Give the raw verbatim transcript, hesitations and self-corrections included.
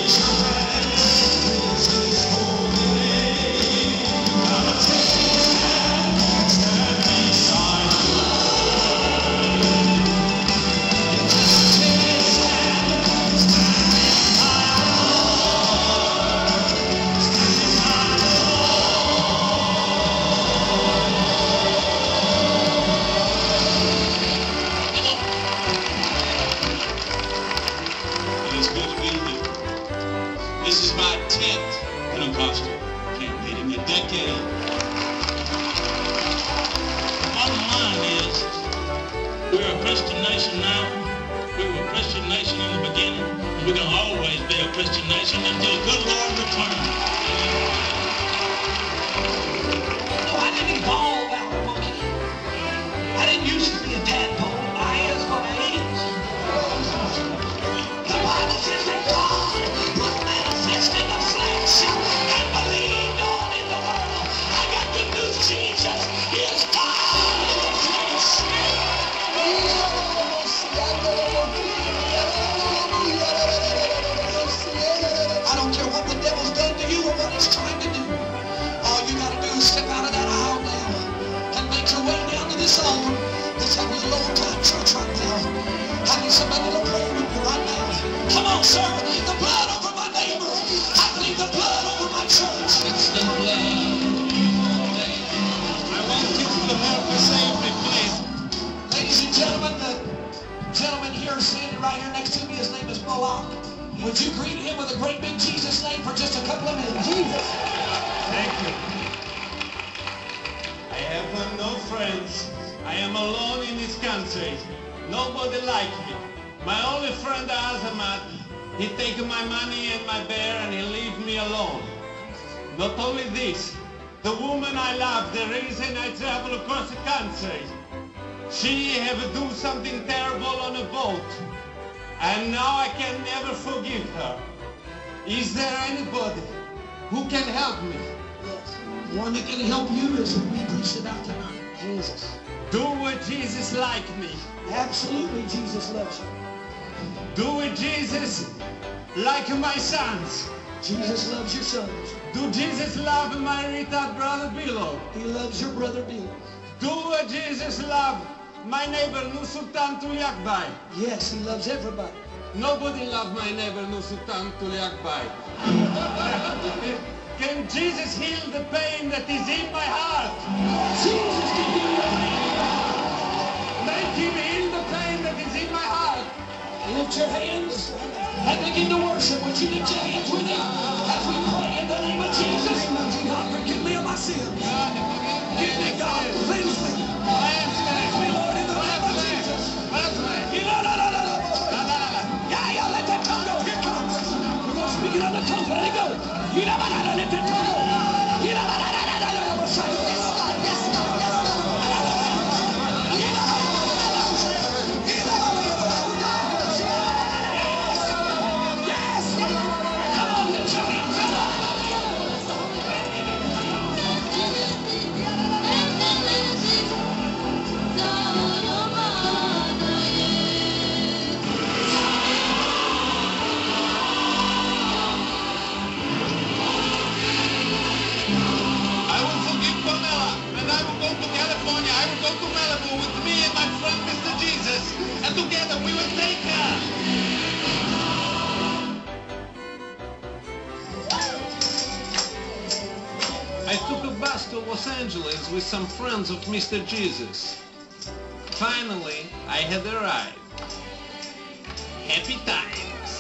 Would you greet him with a great big Jesus name for just a couple of minutes? Jesus. Thank you. I have no friends. I am alone in this country. Nobody like me. My only friend Azamat, he take my money and my bear and he leave me alone. Not only this, the woman I love, the reason I travel across the country, she have do something terrible on a boat. And now I can never forgive her. Is there anybody who can help me? Yes. One that can help you is what we preached about tonight. Jesus. Do what Jesus like me. Absolutely, Jesus loves you. Do it, Jesus, like my sons. Jesus loves your sons. Do Jesus love my retard brother Bilo? He loves your brother Bilo. Do what Jesus love my neighbor Nusultan Tuliakbay? Yes, he loves everybody. Nobody love my neighbor Nusultan Tuliakbay. Can Jesus heal the pain that is in my heart? Jesus can heal the pain. Make him heal the pain that is in my heart. Lift your hands and begin to worship. Would you lift your hands with me as we pray in the name of Jesus? God, forgive me of my sins. Give me, God, cleanse me. Cleanse me, Lord, in the name of Jesus. Yeah, yeah, let that tongue go. Here it comes. We're going to speak it on the tongue. Let it go. Let that tongue go. I took a bus to Los Angeles with some friends of Mister Jesus. Finally, I had arrived. Happy times.